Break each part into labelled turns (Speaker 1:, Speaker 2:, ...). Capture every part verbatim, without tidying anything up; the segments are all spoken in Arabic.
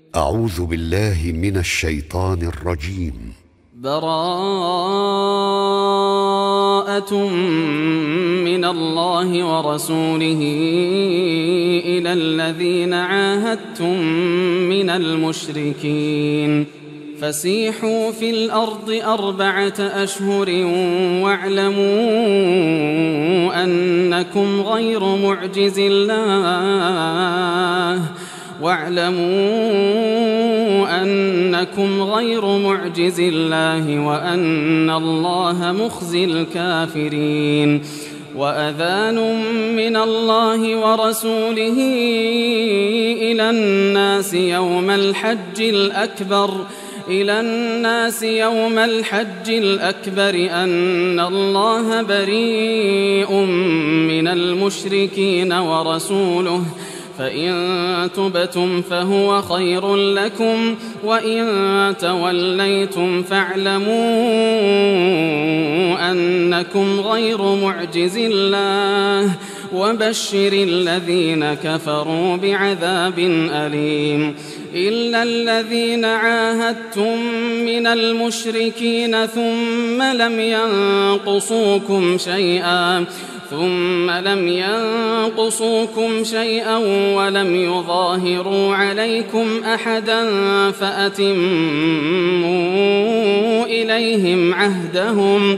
Speaker 1: أعوذ بالله من الشيطان الرجيم.
Speaker 2: براءة من الله ورسوله إلى الذين عاهدتم من المشركين فسيحوا في الأرض أربعة أشهر واعلموا أنكم غير معجز الله واعلموا أنكم غير معجز الله وأن الله مخزي الكافرين. وأذان من الله ورسوله إلى الناس يوم الحج الأكبر إلى الناس يوم الحج الأكبر أن الله بريء من المشركين ورسوله فإن تبتم فهو خير لكم وإن توليتم فاعلموا أنكم غير معجز الله وبشر الذين كفروا بعذاب أليم. إلا الذين عاهدتم من المشركين ثم لم ينقصوكم شيئا ثم لم ينقصوكم شيئا ولم يظاهروا عليكم أحدا فأتموا إليهم عهدهم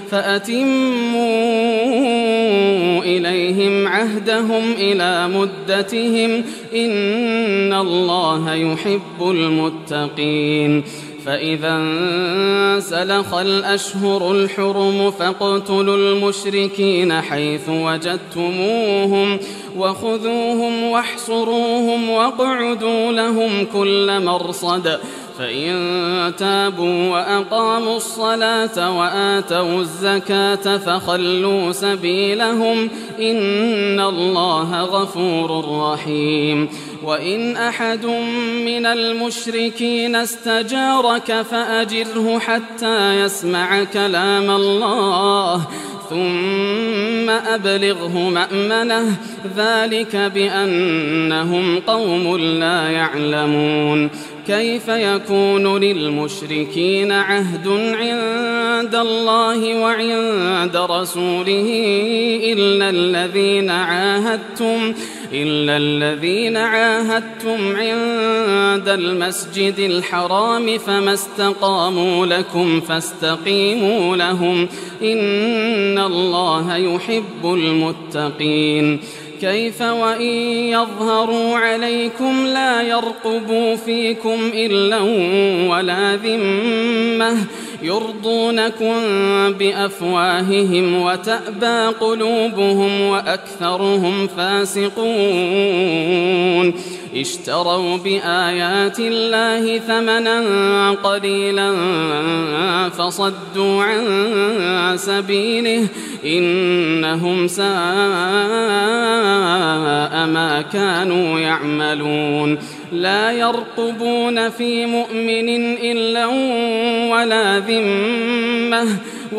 Speaker 2: فأتموا إليهم عهدهم إلى مدتهم إن الله يحب المتقين. فإذا انسلخ الأشهر الحرم فاقتلوا المشركين حيث وجدتموهم وخذوهم واحصروهم واقعدوا لهم كل مرصد فإن تابوا وأقاموا الصلاة وآتوا الزكاة فخلوا سبيلهم إن الله غفور رحيم. وإن أحد من المشركين استجارك فأجره حتى يسمع كلام الله ثم أبلغه مأمنه ذلك بأنهم قوم لا يعلمون. كيف يكون للمشركين عهد عند الله وعند رسوله إلا الذين عاهدتم إلا الذين عاهدتم عند المسجد الحرام فما استقاموا لكم فاستقيموا لهم إن الله يحب المتقين. كيف وإن يظهروا عليكم لا يرقبوا فيكم إلا ولا ذمة يرضونكم بأفواههم وتأبى قلوبهم وأكثرهم فاسقون. اشتروا بآيات الله ثمنا قليلا فصدوا عن سبيله إنهم ساء ما كانوا يعملون. لا يرقبون في مؤمن إلا ولا ذمة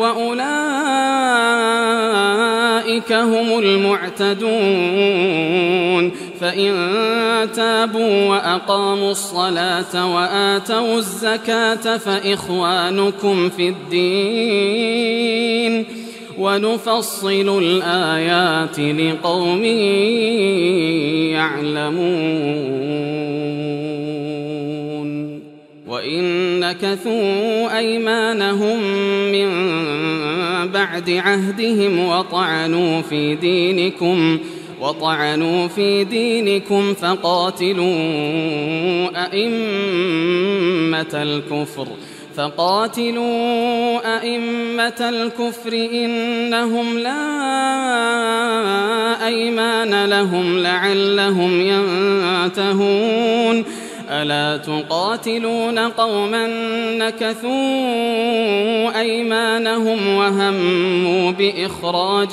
Speaker 2: وأولئك هم المعتدون. فإن تابوا وأقاموا الصلاة وآتوا الزكاة فإخوانكم في الدين ونفصل الآيات لقوم يعلمون. وإن نكثوا أيمانهم من بعد عهدهم وطعنوا في دينكم وطعنوا في دينكم فقاتلوا أئمة الكفر فقاتلوا أئمة الكفر إنهم لا أيمان لهم لعلهم ينتهون. ألا تقاتلون قوما نكثوا أيمانهم وهموا بإخراج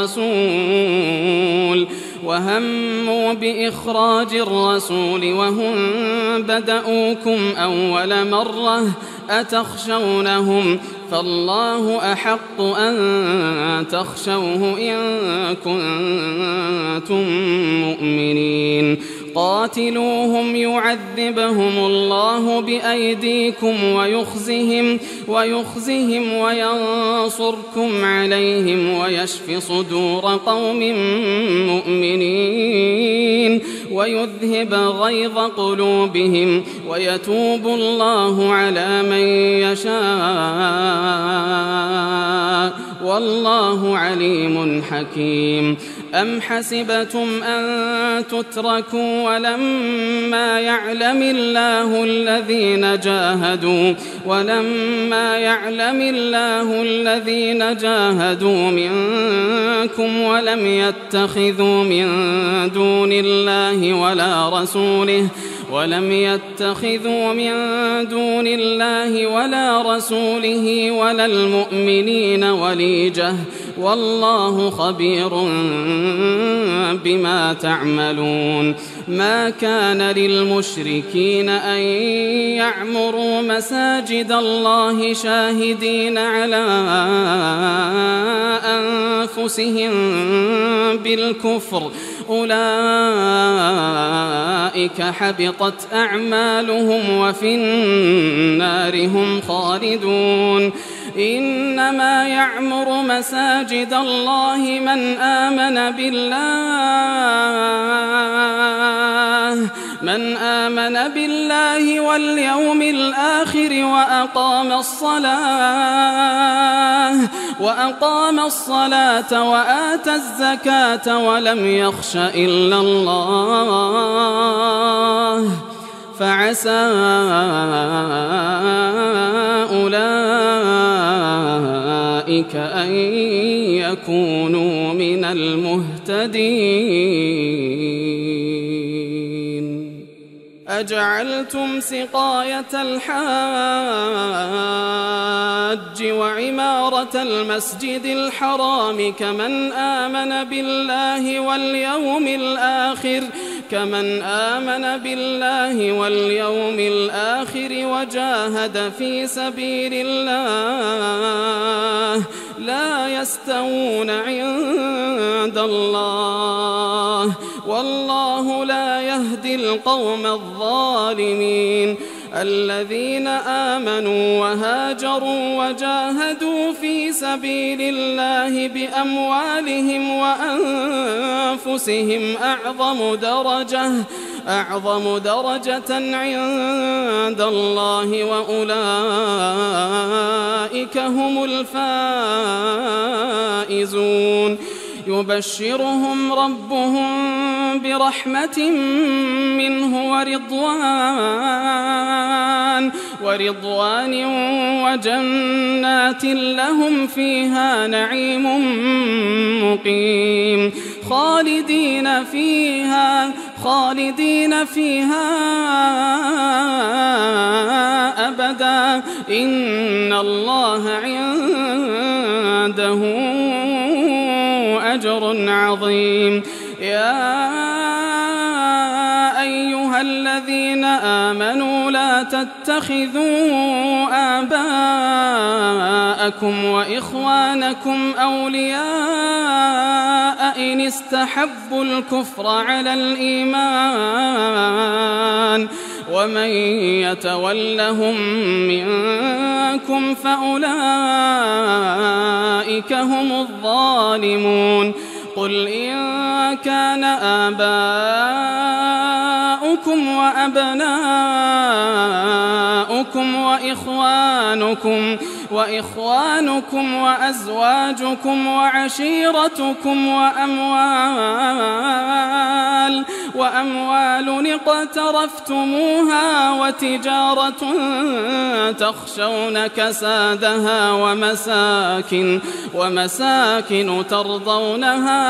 Speaker 2: الرسول وهموا بإخراج الرسول وهم بدأوكم أول مرة أتخشونهم فالله أحق أن تخشوه إن كنتم مؤمنين. قاتلوهم يعذبهم الله بأيديكم ويخزهم, ويخزهم وينصركم عليهم ويشف صدور قوم مؤمنين ويذهب غيظ قلوبهم ويتوب الله على من يشاء والله عليم حكيم. أم حسبتم أن تتركوا ولما يعلم الله الذين جاهدوا ولما يعلم الله الذين جاهدوا منكم ولم يتخذوا من دون الله ولا رسوله ولم يتخذوا من دون الله ولا رسوله ولا المؤمنين وليجة والله خبير بما تعملون. ما كان للمشركين أن يعمروا مساجد الله شاهدين على أنفسهم بالكفر أولئك حبطت أعمالهم وفي النار هم خالدون. إنما يعمر مساجد الله من آمن بالله من آمن بالله واليوم الآخر وأقام الصلاة وأقام الصلاة وآتى الزكاة ولم يخش إلا الله فعسى أولئك أن يكونوا من المهتدين. أجعلتم سقاية الحاج وعمارة المسجد الحرام كمن آمن بالله واليوم الآخر كمن آمن بالله واليوم الآخر وجاهد في سبيل الله لا يستوون عند الله والله لا يهدي القوم الظالمين. الذين آمنوا وهاجروا وجاهدوا في سبيل الله بأموالهم وأنفسهم أعظم درجة أعظم درجة عند الله وأولئك هم الفائزون. يبشرهم ربهم برحمة منه ورضوان ورضوان وجنات لهم فيها نعيم مقيم خالدين فيها خالدين فيها أبدا إن الله عنده أجر عظيم. يا أيها الذين آمنوا لا تتخذوا آباءكم وإخوانكم أولياء إن استحبوا الكفر على الإيمان ومن يتولهم منكم فأولئك هم الظالمون. قل إن كان آباؤكم وأبناؤكم وإخوانكم وإخوانكم وأزواجكم وعشيرتكم وأموال وأموال اقترفتموها وتجارة تخشون كسادها ومساكن ومساكن ترضونها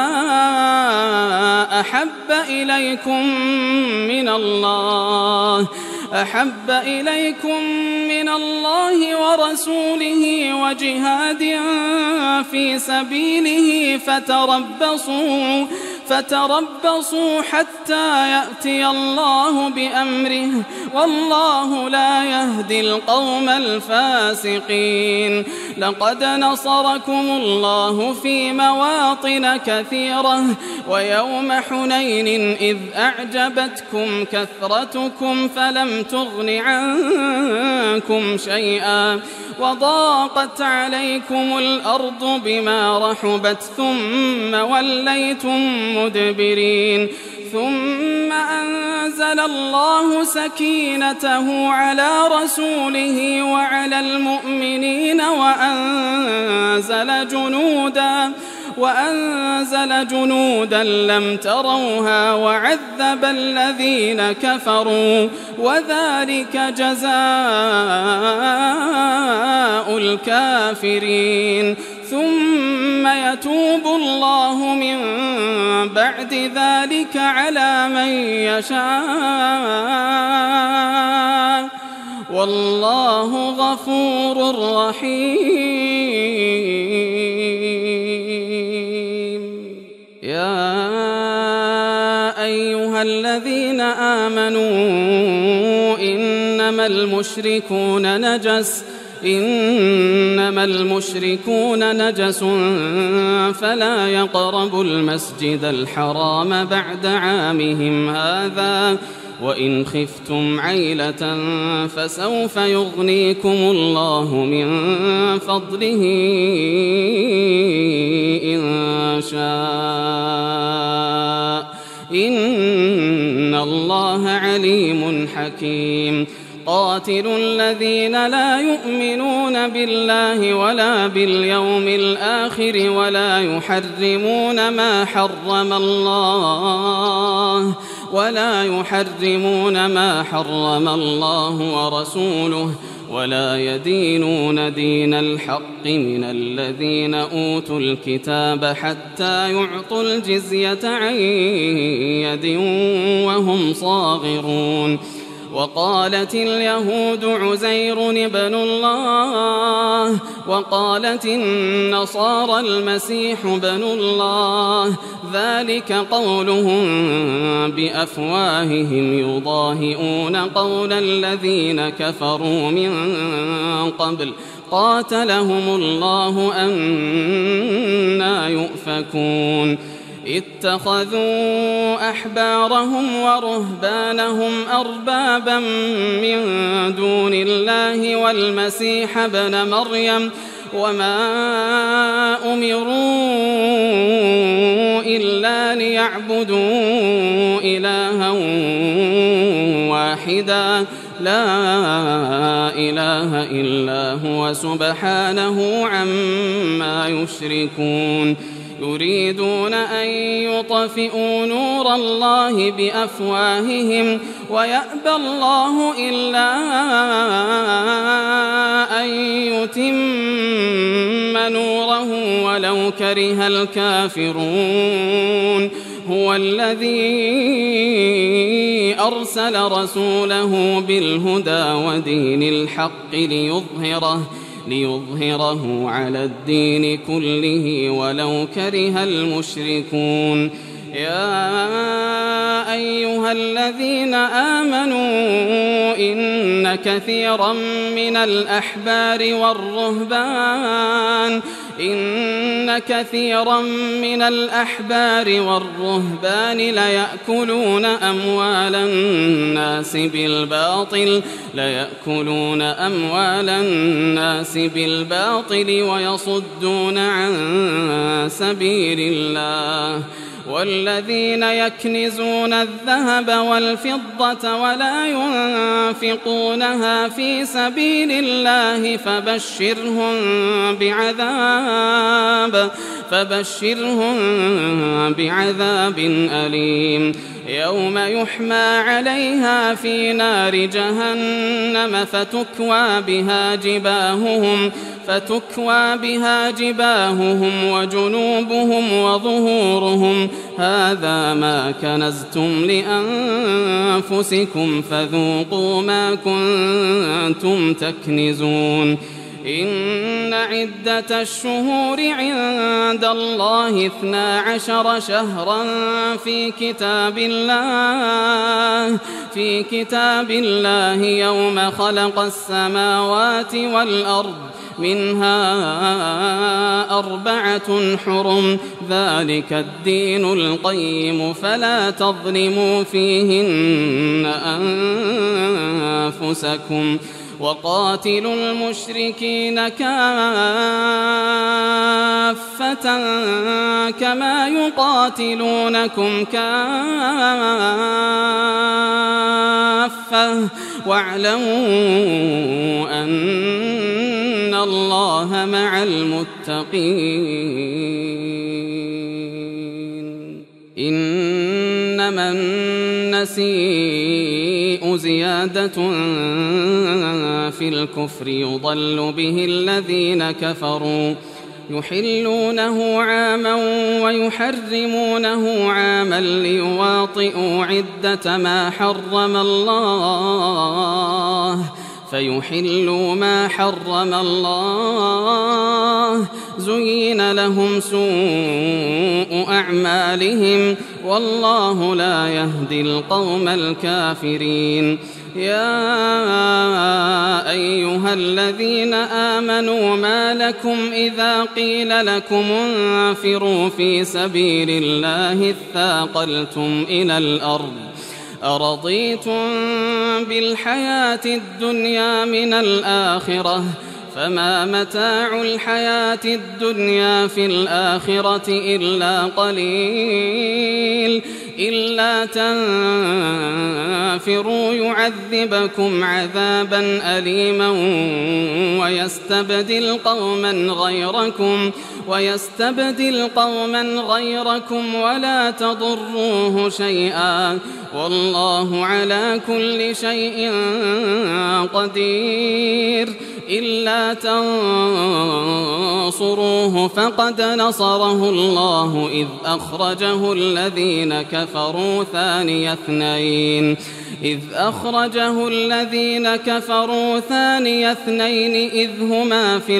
Speaker 2: أحب إليكم من الله أحب إليكم من الله ورسوله وجهاد في سبيله فتربصوا فتربصوا حتى يأتي الله بأمره والله لا يهدي القوم الفاسقين. لقد نصركم الله في مواطن كثيرة ويوم حنين إذ أعجبتكم كثرتكم فلم تغن عنكم شيئا وضاقت عليكم الأرض بما رحبت ثم وليتم مدبرين ثم أنزل الله سكينته على رسوله وعلى المؤمنين وأنزل جنودا وأنزل جنودا لم تروها وعذب الذين كفروا وذلك جزاء الكافرين ثم يتوب الله من بعد ذلك على من يشاء والله غفور رحيم. يا أيها الذين آمنوا إنما المشركون نجس إنما المشركون نجس فلا يقربوا المسجد الحرام بعد عامهم هذا وإن خفتم عيلة فسوف يغنيكم الله من فضله إن شاء إن الله عليم حكيم. قاتلوا الذين لا يؤمنون بالله ولا باليوم الآخر ولا يحرمون ما حرم الله ولا يحرمون ما حرم الله ورسوله ولا يدينون دين الحق من الذين أوتوا الكتاب حتى يعطوا الجزية عن يد وهم صاغرون. وقالت اليهود عزير ابن الله وقالت النصارى المسيح ابن الله ذلك قولهم بأفواههم يضاهئون قول الذين كفروا من قبل قاتلهم الله أنى يؤفكون. اتخذوا أحبارهم ورهبانهم أربابا من دون الله والمسيح ابن مريم وما أمروا إلا ليعبدوا إلها واحدا لا إله إلا هو سبحانه عما يشركون. يريدون أن يطفئوا نور الله بأفواههم ويأبى الله إلا أن يتم نوره ولو كره الكافرون. هو الذي أرسل رسوله بالهدى ودين الحق ليظهره ليظهره على الدين كله ولو كره المشركون. يا أيها الذين آمنوا إن كثيرا من الأحبار والرهبان إن كثيرا من الأحبار والرهبان ليأكلون أموال الناس بالباطل ليأكلون أموال الناس بالباطل ويصدون عن سبيل الله. والذين يكنزون الذهب والفضة ولا ينفقونها في سبيل الله فبشرهم بعذاب فبشرهم بعذاب أليم. يوم يحمى عليها في نار جهنم فتكوى بها جباههم فتكوى بها جباههم وجنوبهم وظهورهم هذا ما كنزتم لأنفسكم فذوقوا ما كنتم تكنزون. إن عدة الشهور عند الله اثنا عشر شهرا في كتاب الله في كتاب الله يوم خلق السماوات والأرض منها أربعة حرم ذلك الدين القيم فلا تظلموا فيهن أنفسكم وقاتلوا المشركين كافة كما يقاتلونكم كافة واعلموا أن الله مع المتقين. إنما النسيء زيادة في الكفر يضل به الذين كفروا يحلونه عاما ويحرمونه عاما ليواطئوا عدة ما حرم الله فيحلوا ما حرم الله زين لهم سوء أعمالهم والله لا يهدي القوم الكافرين. يا أيها الذين آمنوا ما لكم إذا قيل لكم انفروا في سبيل الله اثاقلتم إلى الأرض أرضيتم بالحياة الدنيا من الآخرة فما متاع الحياة الدنيا في الآخرة إلا قليل إلا تنفروا يعذبكم عذابا أليما ويستبدل قوما غيركم ويستبدل قوما غيركم ولا تضروه شيئا والله على كل شيء قدير. إلا تنصروه فقد نصره الله إذ أخرجه الذين كفروا ثاني اثنين إذ أخرجه الذين كفروا ثاني اثنين إذ هما في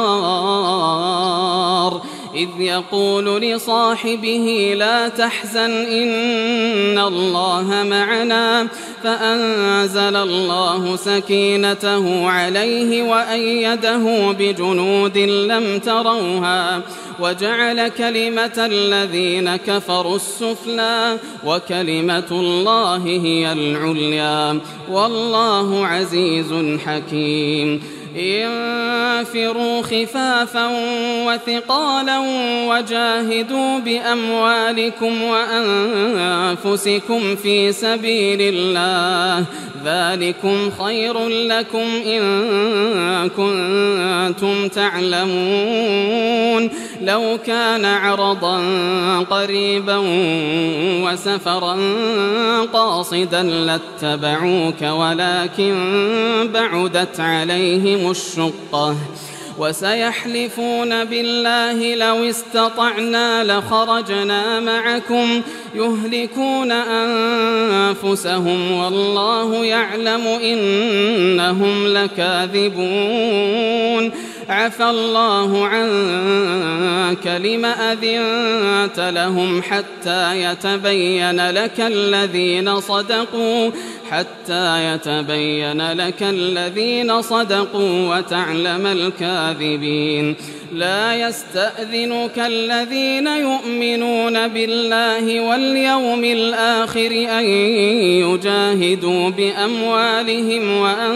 Speaker 2: الغار إذ يقول لصاحبه لا تحزن إن الله معنا فأنزل الله سكينته عليه وأيده بجنود لم تروها وجعل كلمة الذين كفروا السفلى وكلمة الله هي العليا والله عزيز حكيم. انفروا خفافا وثقالا وجاهدوا بأموالكم وأنفسكم في سبيل الله ذلكم خير لكم إن كنتم تعلمون. لو كان عرضا قريبا وسفرا قاصدا لاتبعوك ولكن بعدت عليهم الشقة وسيحلفون بالله لو استطعنا لخرجنا معكم يهلكون أنفسهم والله يعلم إنهم لكاذبون. عفى الله عنك لم أذنت لهم حتى يتبين لك الذين صدقوا حتى يتبين لك الذين صدقوا وتعلم الكاذبين. لا يستأذنك الذين يؤمنون بالله واليوم الآخر أن يجاهدوا بأموالهم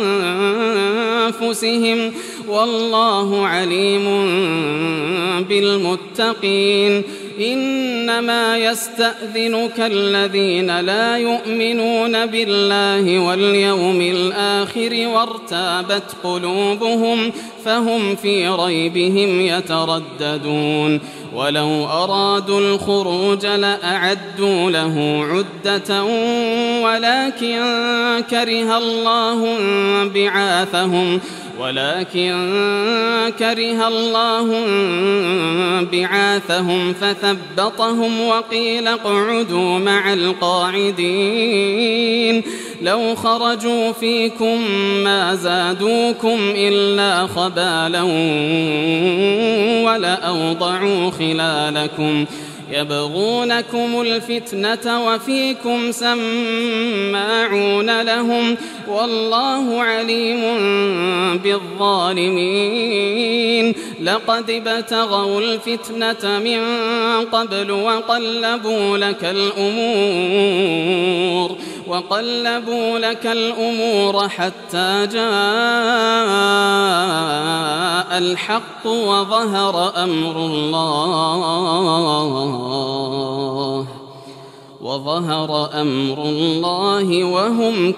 Speaker 2: وأنفسهم والله عليم بالمتقين. إنما يستأذنك الذين لا يؤمنون بالله واليوم الآخر وارتابت قلوبهم فهم في ريبهم يترددون. ولو أرادوا الخروج لأعدوا له عدة ولكن كره الله بعاثهم ولكن كره الله بعاثهم فثبطهم وقيل اقعدوا مع القاعدين لو خرجوا فيكم ما زادوكم إلا خبالا ولأوضعوا خلالكم يبغونكم الفتنة وفيكم سماعون لهم والله عليم بالظالمين لقد ابتغوا الفتنة من قبل وقلبوا لك الأمور وقلبوا لك الأمور حتى جاء الحق وظهر أمر الله وظهر أمر الله وهم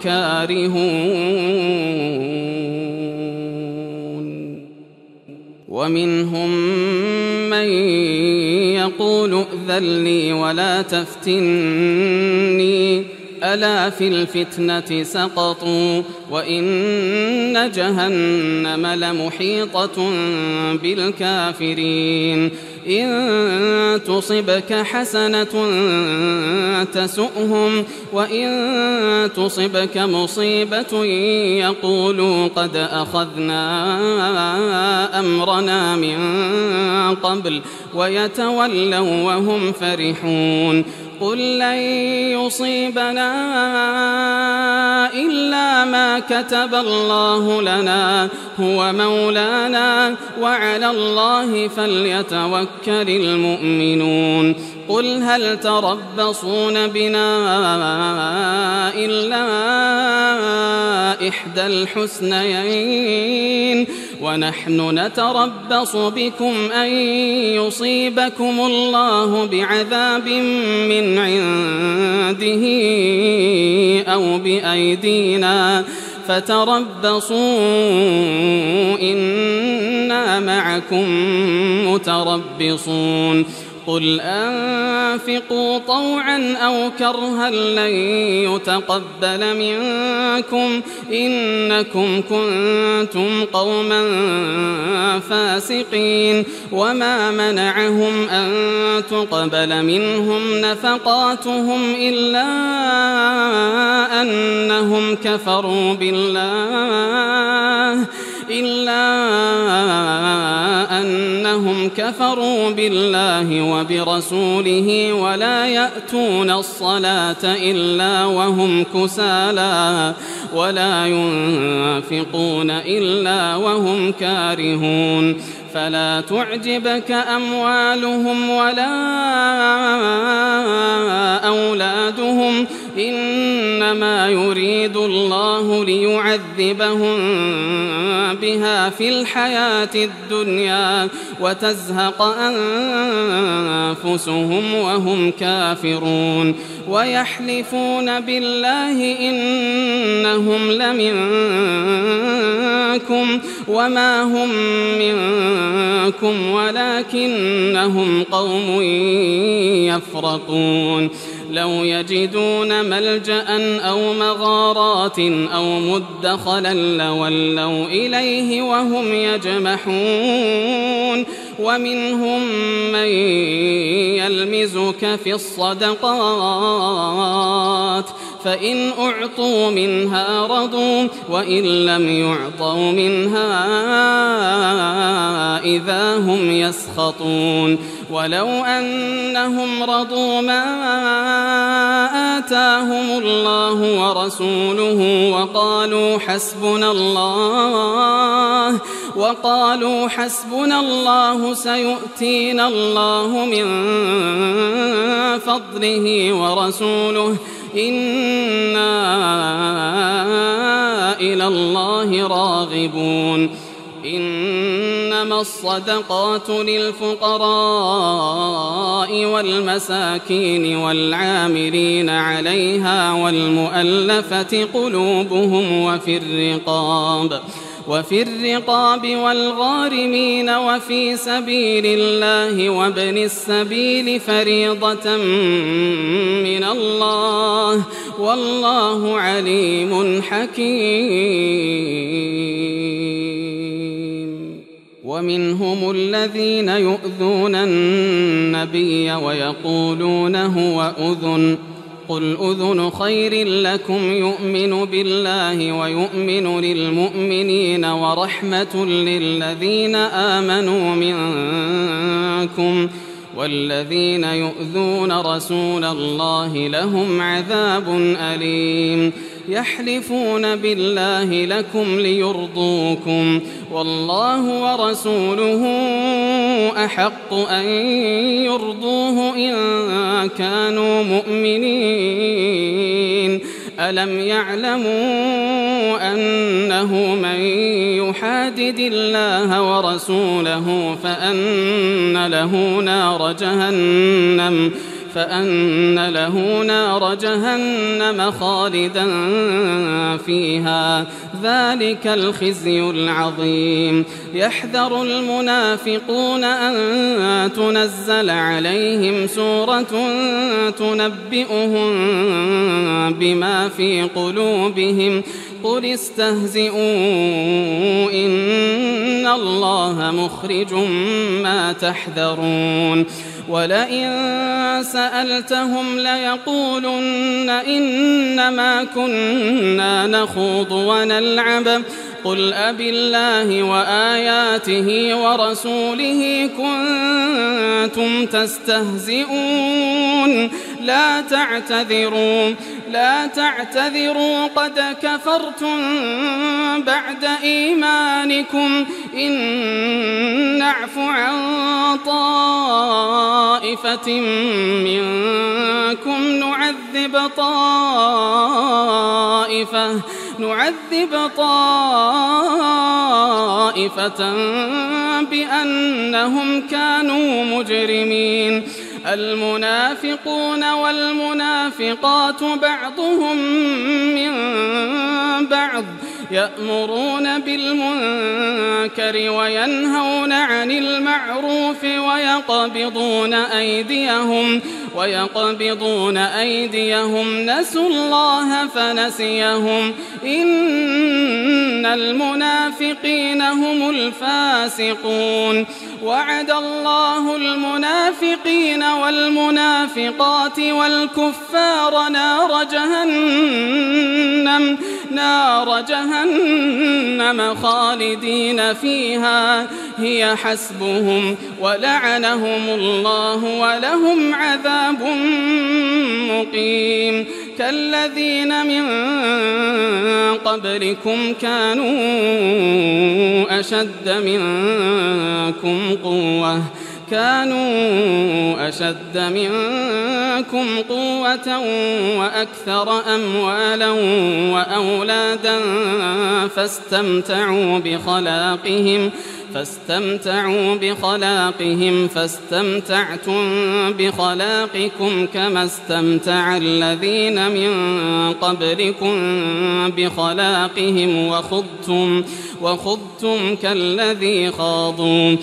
Speaker 2: كارهون ومنهم من يقول ائذن لي ولا تفتني ألا في الفتنة سقطوا وإن جهنم لمحيطة بالكافرين إن تصبك حسنة تسؤهم وإن تصبك مصيبة يقولوا قد أخذنا أمرنا من قبل ويتولوا وهم فرحون قل لن يصيبنا إلا ما كتب الله لنا هو مولانا وعلى الله فليتوكل المؤمنون قل هل تربصون بنا إلا إحدى الحسنيين ونحن نتربص بكم أن يصيبكم الله بعذاب من عنده أو بأيدينا فتربصوا إنا معكم متربصون قل أنفقوا طوعا أو كرها لن يتقبل منكم إنكم كنتم قوما فاسقين وما منعهم أن تقبل منهم نفقاتهم إلا أنهم كفروا بالله إلا أنهم كفروا بالله وبرسوله ولا يأتون الصلاة إلا وهم كسالى ولا ينفقون إلا وهم كارهون فلا تعجبك أموالهم ولا أولادهم إنما يريد الله ليعذبهم بها في الحياة الدنيا وتزهق أنفسهم وهم كافرون ويحلفون بالله إنهم لمنكم وما هم منكم ولكنهم قوم يفرقون لو يجدون ملجأ أو مغارات أو مدخلا لولوا إليه وهم يجمحون ومنهم من يلمزك في الصدقات فإن أعطوا منها رضوا وإن لم يعطوا منها إذا هم يسخطون ولو أنهم رضوا ما آتاهم الله ورسوله وقالوا حسبنا الله وقالوا حسبنا الله سيؤتينا الله من فضله ورسوله إنا إلى الله راغبون إنما الصدقات للفقراء والمساكين والعاملين عليها والمؤلفة قلوبهم وفي الرقاب وفي الرقاب والغارمين وفي سبيل الله وابن السبيل فريضة من الله والله عليم حكيم. ومنهم الذين يؤذون النبي ويقولون هو أذن قل أذن خير لكم يؤمن بالله ويؤمن للمؤمنين ورحمة للذين آمنوا منكم والذين يؤذون رسول الله لهم عذاب أليم يحلفون بالله لكم ليرضوكم والله ورسوله أحق أن يرضوه إن كانوا مؤمنين ألم يعلموا أنه من يحادد الله ورسوله فأن له نار جهنم فأن له نار جهنم خالدا فيها ذلك الخزي العظيم يحذر المنافقون أن تنزل عليهم سورة تنبئهم بما في قلوبهم قل استهزئوا إن الله مخرج ما تحذرون ولئن سألتهم ليقولن إنما كنا نخوض ونلعب قل أبالله وآياته ورسوله كنتم تستهزئون لا تعتذروا لا تعتذروا قد كفرتم بعد إيمانكم إن نعف عن طائفة منكم نعذب طائفة نعذب طائفة بأنهم كانوا مجرمين المنافقون والمنافقات بعضهم من بعض يأمرون بالمنكر وينهون عن المعروف ويقبضون أيديهم ويقبضون أيديهم نسوا الله فنسيهم إن المنافقين هم الفاسقون وعد الله المنافقين والمنافقات والكفار نار جهنم نار جهنم خالدين فيها هي حسبهم ولعنهم الله ولهم عذاب مقيم كالذين من قبلكم كانوا أشد منكم قوة كانوا أشد منكم قوة وأكثر أموالا وأولادا فاستمتعوا بخلاقهم فاستمتعوا بخلاقهم فاستمتعتم بخلاقكم كما استمتع الذين من قبلكم بخلاقهم وخضتم وخضتم كالذي خاضوا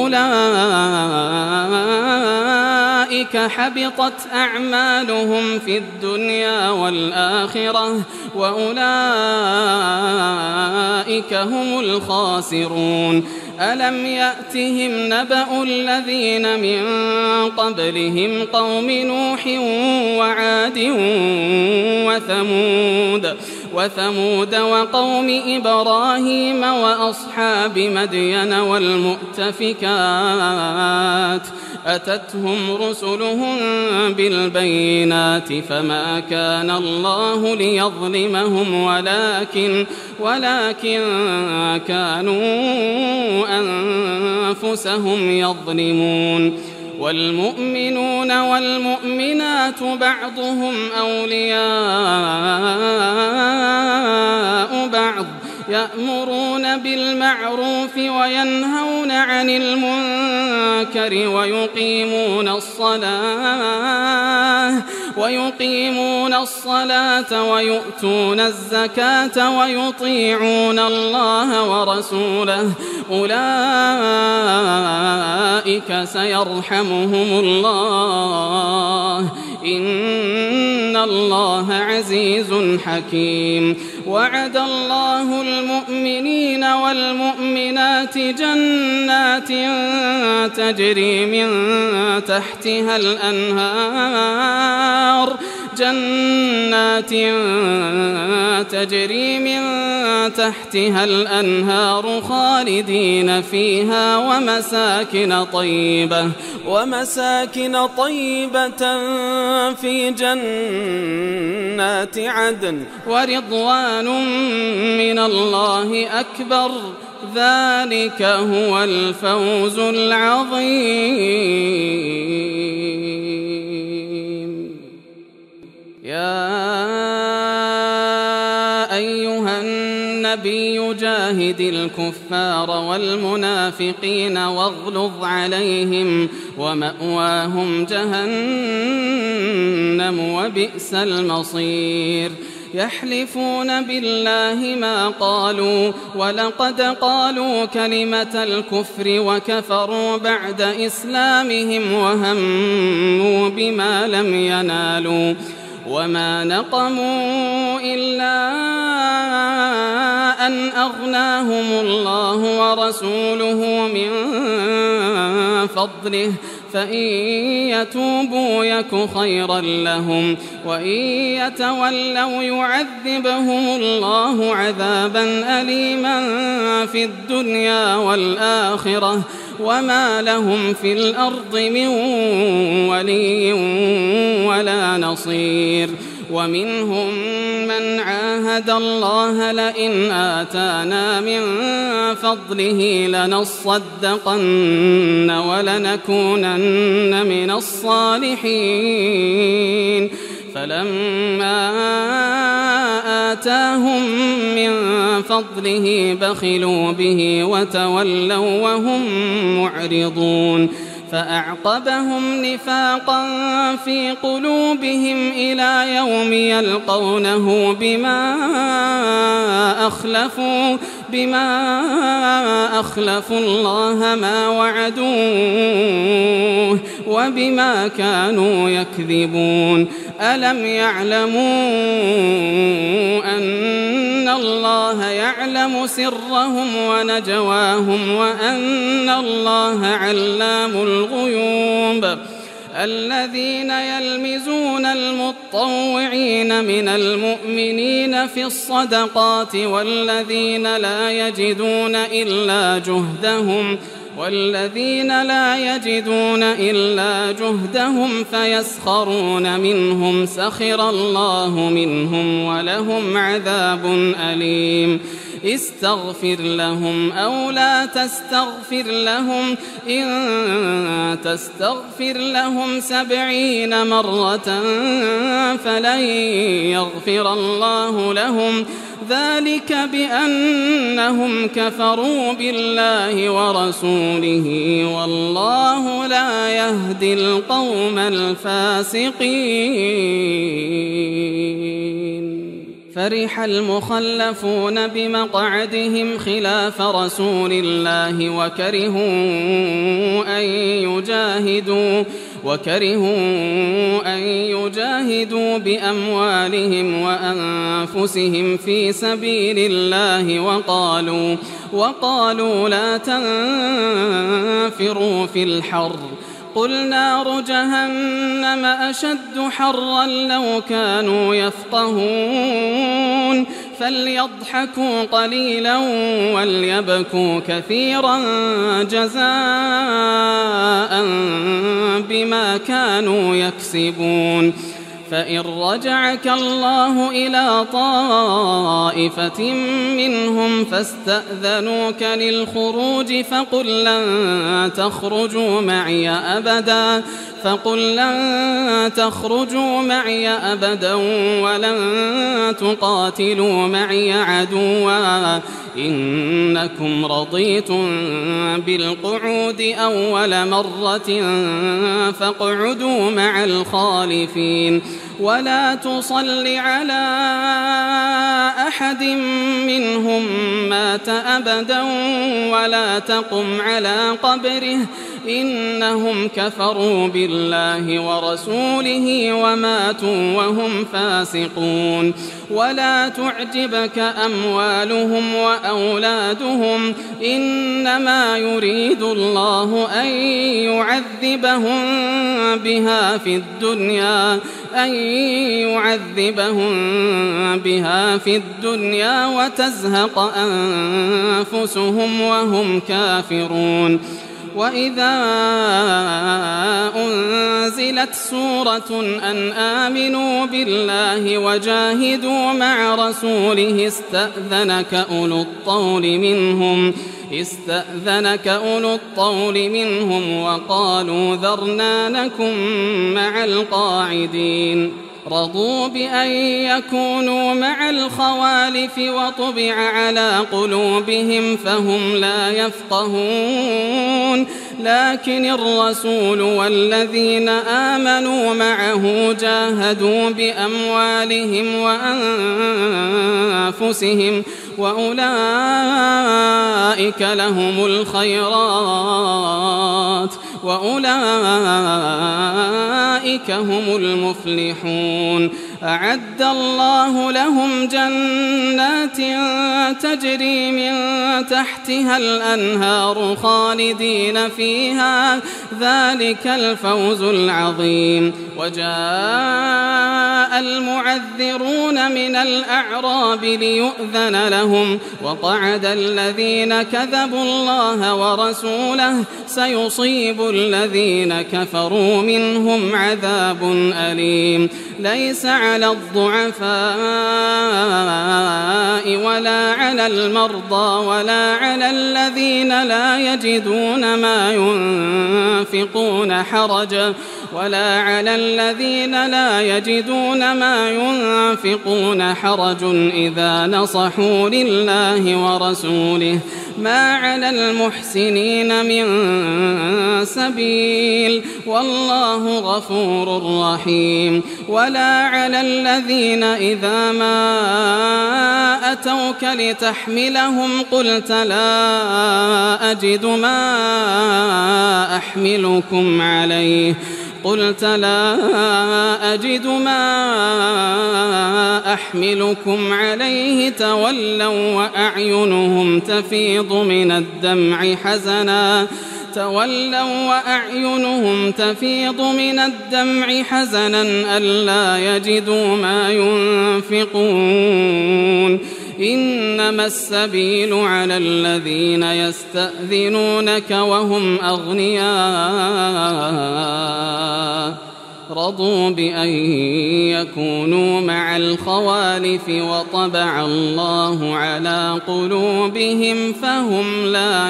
Speaker 2: أولئك حبطت أعمالهم في الدنيا والآخرة وأولئك هم الخاسرون ألم يأتهم نبأ الذين من قبلهم قوم نوح وعاد وثمود وثمود وقوم إبراهيم وأصحاب مدين والمؤتفكات أتتهم رسلهم بالبينات فما كان الله ليظلمهم ولكن ولكن كانوا أنفسهم يظلمون والمؤمنون والمؤمنات بعضهم أولياء بعض يأمرون بالمعروف وينهون عن المنكر ويقيمون الصلاة ويقيمون الصلاة ويؤتون الزكاة ويطيعون الله ورسوله أولئك سيرحمهم الله إن الله عزيز حكيم وعد الله المؤمنين والمؤمنات جنات تجري من تحتها الأنهار جنات تجري من تحتها الأنهار خالدين فيها ومساكن طيبة ومساكن طيبة في جنات عدن ورضوان من الله أكبر ذلك هو الفوز العظيم. يا أيها النبي جاهد الكفار والمنافقين واغلظ عليهم ومأواهم جهنم وبئس المصير. يحلفون بالله ما قالوا ولقد قالوا كلمة الكفر وكفروا بعد إسلامهم وهموا بما لم ينالوا وما نقموا إلا أن أغناهم الله ورسوله من فضله فإن يتوبوا يك خيرا لهم وإن يتولوا يعذبهم الله عذابا أليما في الدنيا والآخرة وما لهم في الأرض من ولي ولا نصير. ومنهم من عاهد الله لئن آتانا من فضله لنصدقن ولنكونن من الصالحين فلما آتاهم من فضله بخلوا به وتولوا وهم معرضون فأعقبهم نفاقا في قلوبهم إلى يوم يلقونه بما أخلفوا بما أخلفوا الله ما وعدوه وبما كانوا يكذبون. ألم يعلموا أن الله يعلم سرهم ونجواهم وأن الله علام الغيوب. الذين يلمزون المطوعين من المؤمنين في الصدقات والذين لا يجدون إلا جهدهم والذين لا يجدون إلا جهدهم فيسخرون منهم سخر الله منهم ولهم عذاب أليم. استغفر لهم أو لا تستغفر لهم إن تستغفر لهم سبعين مرة فلن يغفر الله لهم ذلك بأنهم كفروا بالله ورسوله والله لا يهدي القوم الفاسقين. فرح المخلفون بمقعدهم خلاف رسول الله وكرهوا أن يجاهدوا وكرهوا أن يجاهدوا بأموالهم وأنفسهم في سبيل الله وقالوا وقالوا لا تنفروا في الحر قل نار جهنم أشد حرا لو كانوا يفقهون فليضحكوا قليلا وليبكوا كثيرا جزاء بما كانوا يكسبون. فإن رجعك الله إلى طائفة منهم فاستأذنوك للخروج فقل لن تخرجوا معي أبدا فقل لن تخرجوا معي أبدا ولن تقاتلوا معي عدوا إنكم رضيتم بالقعود أول مرة فاقعدوا مع الخالفين ولا تصل على أحد منهم مات أبدا ولا تقم على قبره إنهم كفروا بالله ورسوله وماتوا وهم فاسقون. ولا تعجبك أموالهم وأولادهم إنما يريد الله أن يعذبهم بها في الدنيا أن يعذبهم بها في الدنيا وتزهق أنفسهم وهم كافرون. وإذا أنزلت سورة أن آمنوا بالله وجاهدوا مع رسوله استأذنك أولو الطول منهم استأذنك أولو الطول منهم وقالوا ذرنا نكن مع القاعدين. رضوا بأن يكونوا مع الخوالف وطبع على قلوبهم فهم لا يفقهون. لكن الرسول والذين آمنوا معه جاهدوا بأموالهم وأنفسهم وأولئك لهم الخيرات وأولئك هم المفلحون. أعد الله لهم جنات تجري من تحتها الأنهار خالدين فيها ذلك الفوز العظيم. وجاء المعذرون من الأعراب ليؤذن لهم وقعد الذين كذبوا الله ورسوله سيصيب الذين كفروا منهم عذاب أليم. ليس على الضعفاء ولا على المرضى ولا على الذين لا يجدون ما ينفقون حرج ولا على الذين لا يجدون ما ينفقون حرج إذا نصحوا لله ورسوله ما على المحسنين من سبيل والله غفور رحيم. ولا على الذين إذا ما أتوك لتحملهم قلت لا أجد ما أحملكم عليه قلت لا أجد ما أحملكم عليه تولوا وأعينهم تفيض من الدمع حزنا تولوا وأعينهم تفيض من الدمع حزنا ألا يجدوا ما ينفقون. إنما السبيل على الذين يستأذنونك وهم أغنياء رضوا بأن يكونوا مع الخوالف وطبع الله على قلوبهم فهم لا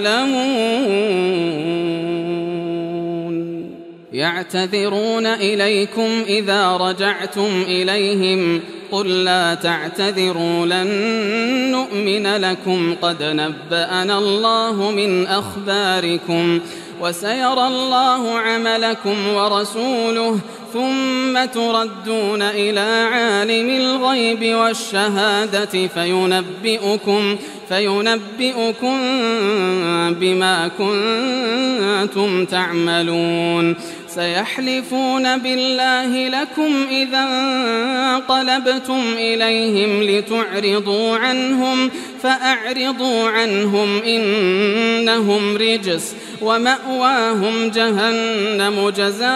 Speaker 2: يعلمون. يعتذرون إليكم إذا رجعتم إليهم قل لا تعتذروا لن نؤمن لكم قد نبأنا الله من أخباركم وسيرى الله عملكم ورسوله ثم تردون إلى عالم الغيب والشهادة فينبئكم فينبئكم بما كنتم تعملون. سيحلفون بالله لكم إذا انقلبتم إليهم لتعرضوا عنهم فأعرضوا عنهم إنهم رجس ومأواهم جهنم جزاء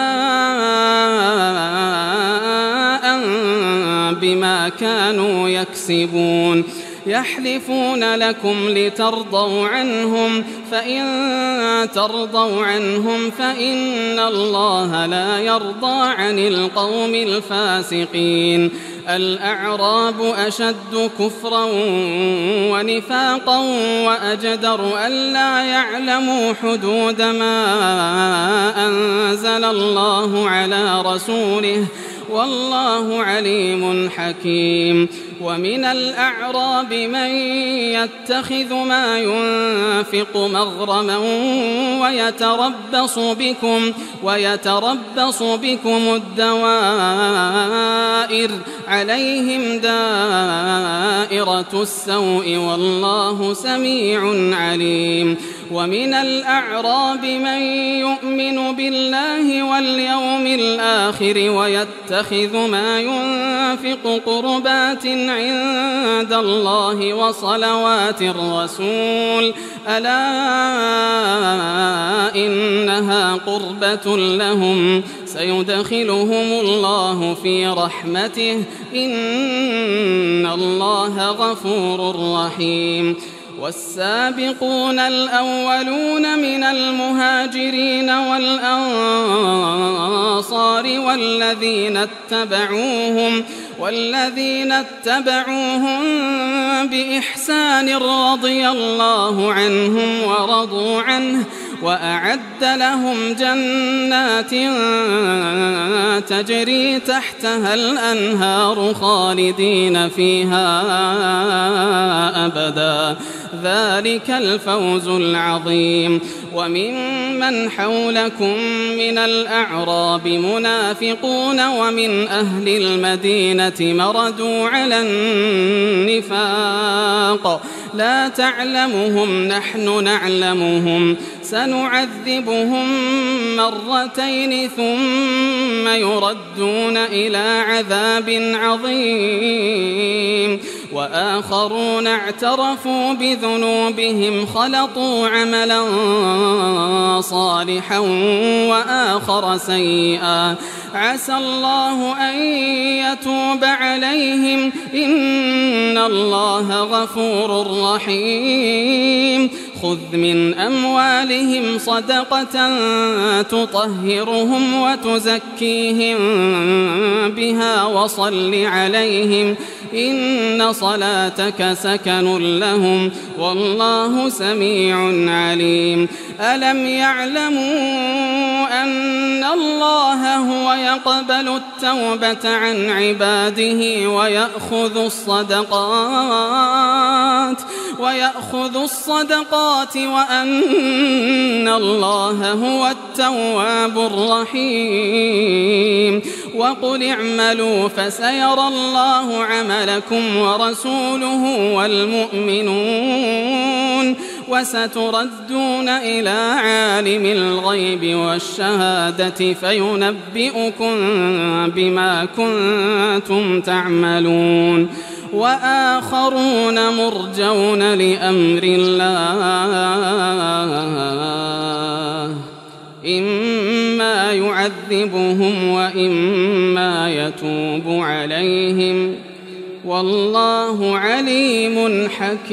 Speaker 2: بما كانوا يكسبون. يحلفون لكم لترضوا عنهم فإن ترضوا عنهم فإن الله لا يرضى عن القوم الفاسقين. الأعراب أشد كفرا ونفاقا وأجدر ألا يعلموا حدود ما أنزل الله على رسوله والله عليم حكيم. ومن الأعراب من يتخذ ما ينفق مغرما ويتربص بكم ويتربص بكم الدوائر عليهم دائرة السوء والله سميع عليم. ومن الأعراب من يؤمن بالله واليوم الآخر ويتخذ ما ينفق قربات عند الله وصلوات الرسول ألا إنها قربة لهم سيدخلهم الله في رحمته إن الله غفور رحيم. والسابقون الأولون من المهاجرين والأنصار والذين اتبعوهم والذين اتبعوهم بإحسان رضي الله عنهم ورضوا عنه وأعد لهم جنات تجري تحتها الأنهار خالدين فيها أبدا ذلك الفوز العظيم. وممن حولكم من الأعراب منافقون ومن أهل المدينة مردوا على النفاق لا تعلمهم نحن نعلمهم سنعذبهم مرتين ثم يردون إلى عذاب عظيم. وآخرون اعترفوا بذنوبهم خلطوا عملا صالحا وآخر سيئا عسى الله أن يتوب عليهم إن الله غفور رحيم. خذ من أموالهم صدقة تطهرهم وتزكيهم بها وصل عليهم إن صلاتك سكن لهم والله سميع عليم. ألم يعلموا أن الله هو يقبل التوبة عن عباده ويأخذ الصدقات ويأخذ الصدقات وأن الله هو التواب الرحيم. وقل اعملوا فسيرى الله عملكم ورسوله والمؤمنون وستردون إلى عالم الغيب والشهادة فينبئكم بما كنتم تعملون. وآخرون مرجون لأمر الله إما يعذبهم وإما يتوب عليهم والله عليم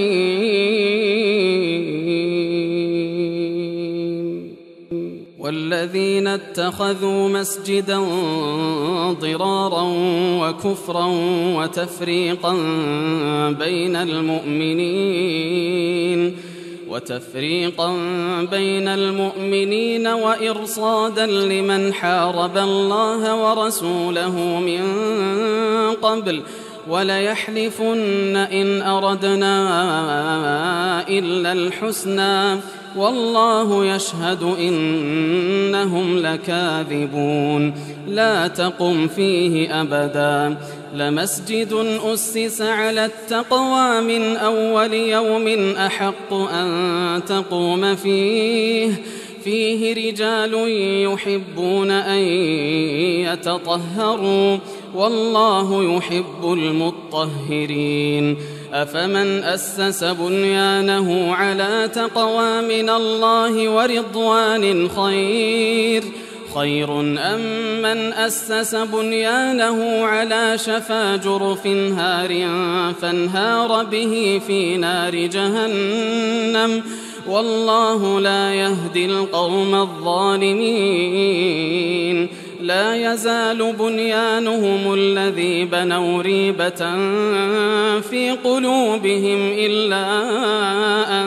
Speaker 2: حكيم. والذين اتخذوا مسجدا ضرارا وكفرا وتفريقا بين المؤمنين وتفريقا بين المؤمنين وإرصادا لمن حارب الله ورسوله من قبل وليحلفن إن أردنا إلا الحسنى والله يشهد إنهم لكاذبون. لا تقم فيه أبدا لمسجد أسس على التقوى من أول يوم أحق أن تقوم فيه فيه رجال يحبون أن يتطهروا والله يحب المطهرين. أفمن أسس بنيانه على تقوى من الله ورضوان خير خير أم من أسس بنيانه على شفا جرف هار فانهار به في نار جهنم والله لا يهدي القوم الظالمين. لا يزال بنيانهم الذي بنوا ريبة في قلوبهم إلا أن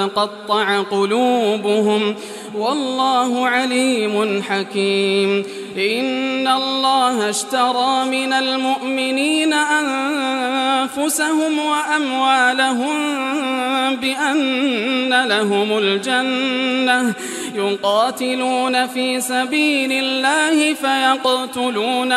Speaker 2: تقطع قلوبهم والله عليم حكيم. إن الله اشترى من المؤمنين أنفسهم وأموالهم بأن لهم الجنة يقاتلون في سبيل الله فيقتلون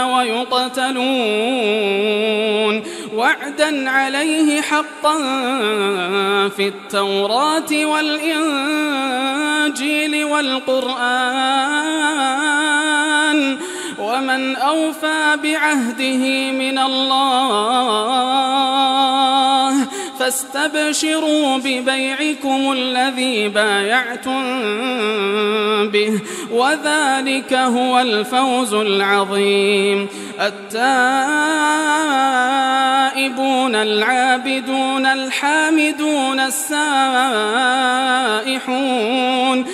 Speaker 2: ويقتلون وعدا عليه حقا في التوراة والإنجيل والقرآن ومن أوفى بعهده من الله فاستبشروا ببيعكم الذي بايعتم به وذلك هو الفوز العظيم. التائبون العابدون الحامدون السائحون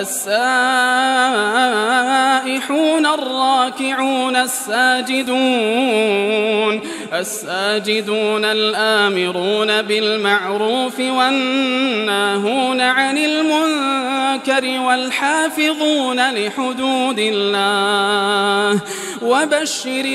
Speaker 2: السائحون الراكعون الساجدون الساجدون الآمرون بالمعروف والناهون عن المنكر والحافظون لحدود الله وبشر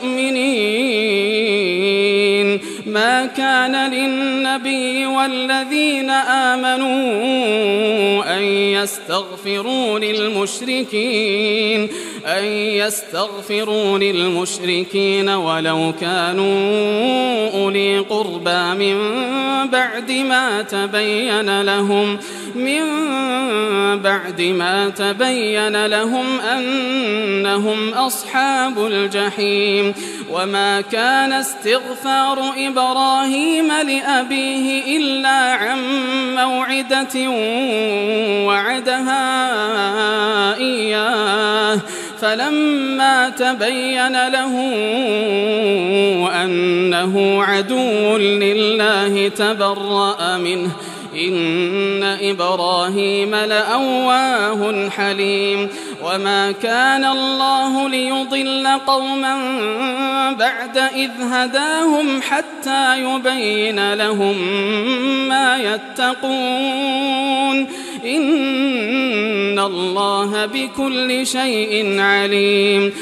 Speaker 2: المؤمنين. ما كان للنبي والذين آمنوا أن يستغفروا للمشركين أن يستغفروا للمشركين ولو كانوا أولي قربى من بعد ما تبين لهم من بعد ما تبين لهم أنهم أصحاب الجحيم. وما كان استغفار إبراهيم لأبيه إلا عن موعدة وعدها إياه فلما تبين له أنه عدو لله تبرأ منه إن إبراهيم لأواه حليم. وما كان الله ليضل قوما بعد إذ هداهم حتى يبين لهم ما يتقون إن الله بكل شيء عليم.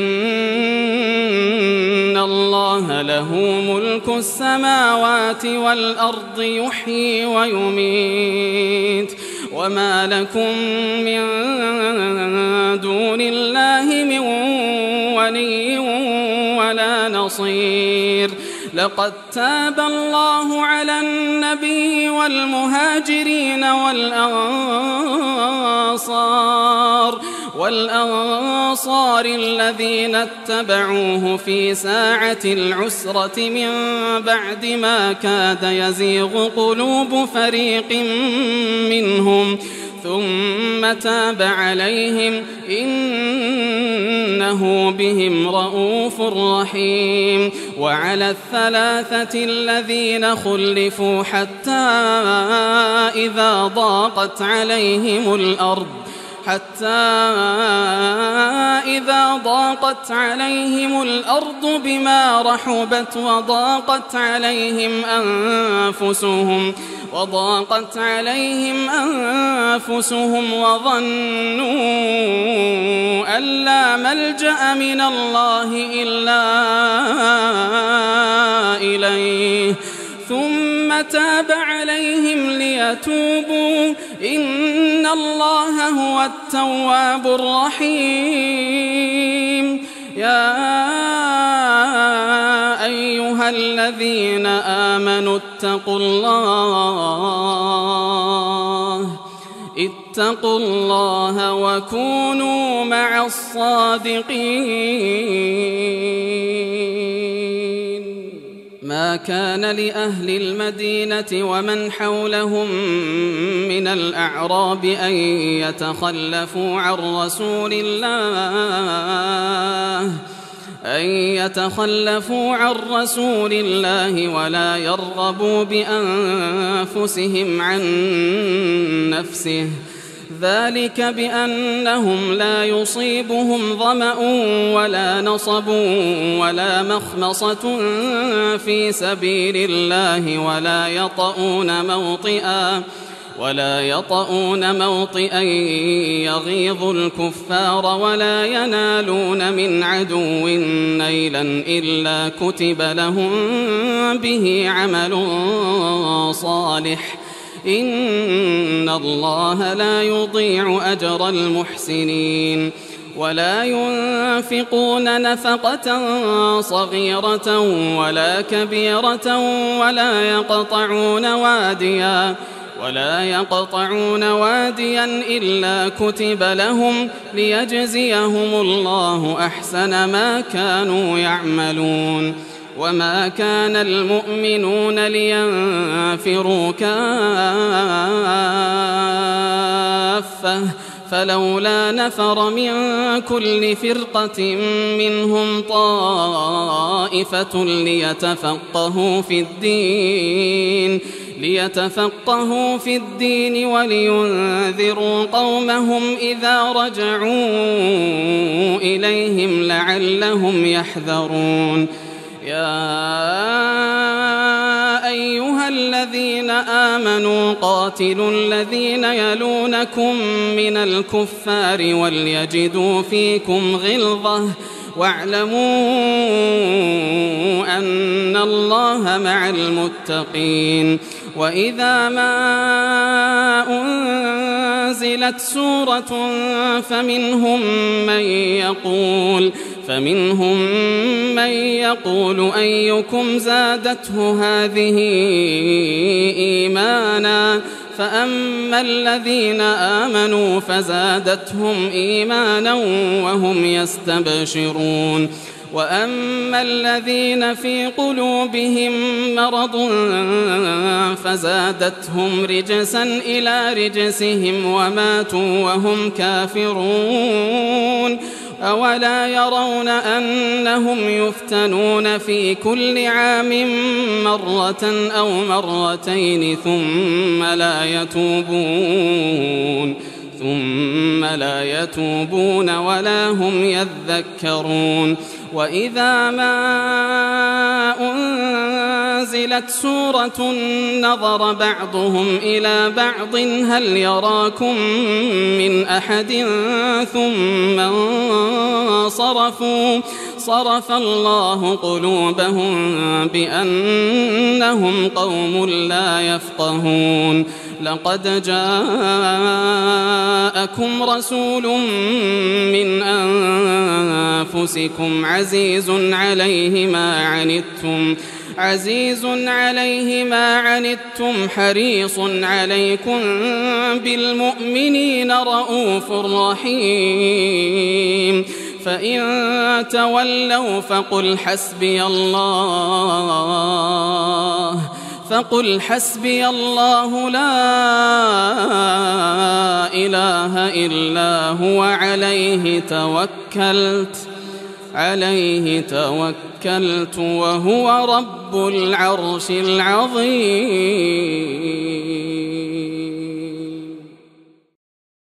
Speaker 2: إن الله له ملك السماوات والأرض يحيي ويميت وما لكم من دون الله من ولي ولا نصير. لقد تاب الله على النبي والمهاجرين والأنصار والأنصار الذين اتبعوه في ساعة العسرة من بعد ما كاد يزيغ قلوب فريق منهم ثم تاب عليهم إنه بهم رءوف رحيم. وعلى الثلاثة الذين خلفوا حتى إذا ضاقت عليهم الأرض حتى إذا ضاقت عليهم الأرض بما رحبت وضاقت عليهم أنفسهم وضاقت عليهم أنفسهم وظنوا أن لا ملجأ من الله إلا إليه ثم تاب عليهم ليتوبوا إن الله هو التواب الرحيم. يا أيها الذين آمنوا اتقوا الله اتقوا الله وكونوا مع الصادقين. ما كان لأهل المدينة ومن حولهم من الأعراب أن يتخلفوا عن رسول الله أن يتخلفوا عن رسول الله ولا يرغبوا بأنفسهم عن نفسه ذلك بأنهم لا يصيبهم ظمأ ولا نصب ولا مخمصة في سبيل الله ولا يطؤون موطئا ولا يطؤون موطئا يغيظ الكفار ولا ينالون من عدو نيلا إلا كتب لهم به عمل صالح إن الله لا يضيع أجر المحسنين ولا ينفقون نفقة صغيرة ولا كبيرة ولا يقطعون واديا ولا يقطعون واديا إلا كتب لهم ليجزيهم الله أحسن ما كانوا يعملون وما كان المؤمنون لينفروا كافة فلولا نفر من كل فرقة منهم طائفة ليتفقهوا في الدين ليتفقهوا في الدين ولينذروا قومهم إذا رجعوا إليهم لعلهم يحذرون يا أيها الذين آمنوا قاتلوا الذين يلونكم من الكفار وليجدوا فيكم غلظة واعلموا أن الله مع المتقين وإذا ما أنزلت سورة فمنهم من يقول فمنهم من يقول أيكم زادته هذه إيمانا فأما الذين آمنوا فزادتهم إيمانا وهم يستبشرون وأما الذين في قلوبهم مرض فزادتهم رجسا إلى رجسهم وماتوا وهم كافرون أولا يرون أنهم يفتنون في كل عام مرة أو مرتين ثم لا يتوبون ثم لا يتوبون ولا هم يذكرون وإذا ما أنزلت سورة نظر بعضهم إلى بعض هل يراكم من أحد ثم انصرفوا صرف الله قلوبهم بأنهم قوم لا يفقهون لقد جاءكم رسول من أنفسكم عزيز عليه ما عنتم عزيز عليه ما عنتم حريص عليكم بالمؤمنين رؤوف رحيم فإن تولوا فقل حسبي الله فقل حسبي الله لا إله إلا هو عليه توكلت عليه توكلت وهو رب العرش العظيم.